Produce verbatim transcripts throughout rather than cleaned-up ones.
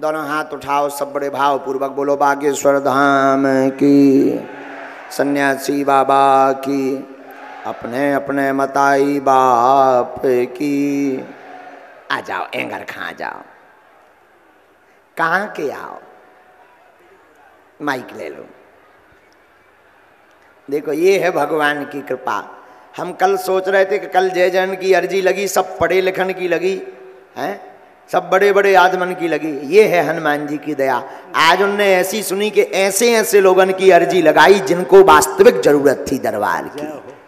दोनों हाथ उठाओ, सब बड़े भाव पूर्वक बोलो बागेश्वर धाम की, सन्यासी बाबा की, अपने अपने मताई बाप की। आ जाओ एंगर खा जाओ। कहाँ के आओ? माइक ले लो। देखो ये है भगवान की कृपा। हम कल सोच रहे थे कि कल जय जन की अर्जी लगी, सब पढ़े लिखन की लगी हैं, सब बड़े बड़े आदमन की लगी। ये है हनुमान जी की दया। आज उनने ऐसी सुनी कि ऐसे ऐसे लोगन की अर्जी लगाई जिनको वास्तविक जरूरत थी दरबार की।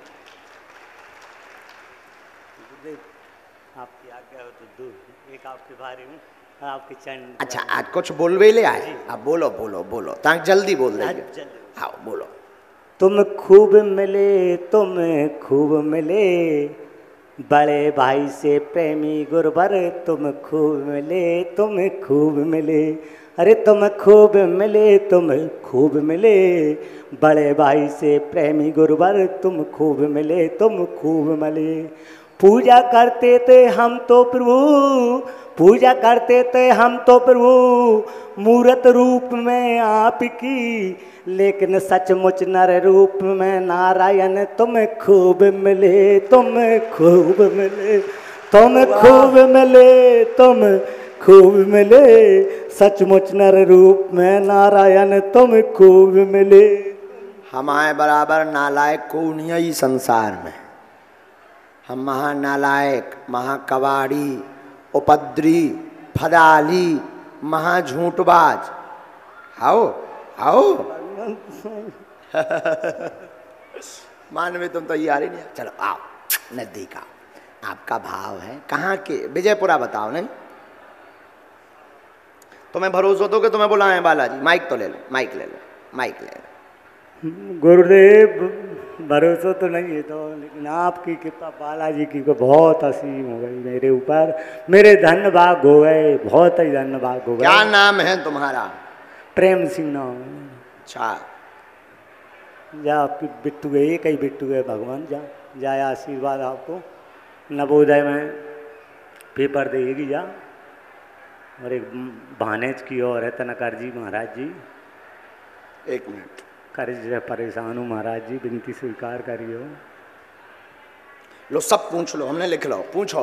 आपकी आज्ञा हो तो दूर एक आपके बारे में आपके चैनल। अच्छा आज कुछ बोलवे ले आए? अब बोलो बोलो बोलो, ताकि जल्दी बोल देंगे। हाँ बोलो। तुम खूब मिले, तुम खूब मिले, बड़े भाई से प्रेमी गुरबर तुम खूब मिले, तुम खूब मिले। अरे तुम खूब मिले, तुम खूब मिले, बड़े भाई से प्रेमी गुरबर तुम खूब मिले, तुम खूब मिले। पूजा करते थे हम तो प्रभु, पूजा करते थे हम तो प्रभु, मूर्त रूप में आपकी, लेकिन सचमुच नर रूप में नारायण तुम खूब मिले, तुम खूब मिले, तुम खूब मिले, तुम खूब मिले, सचमुच नर रूप में नारायण तुम खूब मिले। हमारे बराबर नालायक को नहीं संसार में। हम महानालायक, महाकवाड़ी, उपद्री, फदाली, महाझूठबाज। आओ आओ मान में तुम तो ये आ रही नहीं। चलो आओ नजदीक आओ। आपका भाव है कहाँ के? विजयपुरा बताओ। नहीं तुम्हें भरोसा तो कि तुम्हें बुलाएं बालाजी? माइक तो ले लो, माइक ले लो, माइक ले लो। गुरुदेव भरोसा तो नहीं है तो, लेकिन आपकी कृपा बालाजी की को बहुत असीम हो गई मेरे ऊपर। मेरे धन भाग हो गए, बहुत ही धन भाग हो गए। क्या नाम है तुम्हारा? प्रेम सिंह नाम। अच्छा जा आपकी बिट्टू है, एक ही बिट्टू है भगवान। जा जाए आशीर्वाद आपको। नवोदय में पेपर देगी जा। और एक भानेज की और है तनकर जी महाराज जी। एक मिनट। कर्ज परेशान हूँ महाराज जी, विनती स्वीकार करियो। लो सब पूछ लो, हमने लिख लो, पूछो।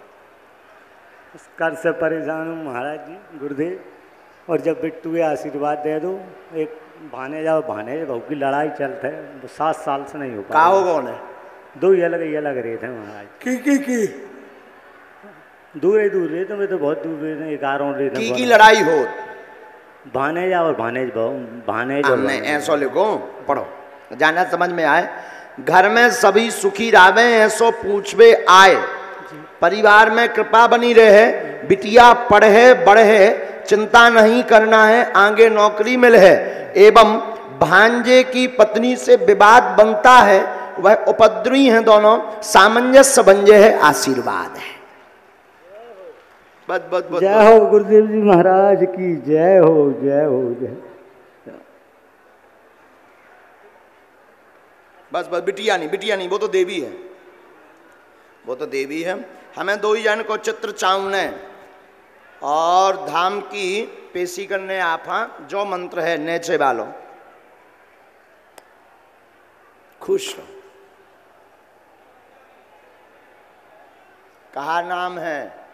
कर्ज से परेशान हूँ महाराज जी गुरुदेव। और जब बिट्टू के आशीर्वाद दे दो। एक भाने जाओ, भाने बहू की लड़ाई चलते है, सात साल से नहीं हो पा। का हो कौन है? दो ही अलग ही अलग रहे थे महाराज। की की की दूर ही दूर रहे थे, मैं तो बहुत दूर रहे थे, ग्यारह रहे थे। की की लड़ाई हो? भानेजा और भानेज बहु, भानेज और हमने ऐसो लिखो, पढ़ो जाना समझ में आए। घर में सभी सुखी रावे ऐसो पूछवे आए, परिवार में कृपा बनी रहे, बिटिया पढ़े बढ़े, चिंता नहीं करना है आगे नौकरी मिल है। एवं भांजे की पत्नी से विवाद बनता है, वह उपद्रवी हैं दोनों, सामंजस्य बंजे है आशीर्वाद है। बस बस बस जय हो गुरुदेव जी महाराज की जय हो, जय हो जय। बस बस बिटिया नहीं, बिटिया नहीं, वो तो देवी है, वो तो देवी है। हमें दो ही जन को चित्र चावने और धाम की पेशी करने आफा जो मंत्र है नेचे वालो खुश हो। कहा नाम है?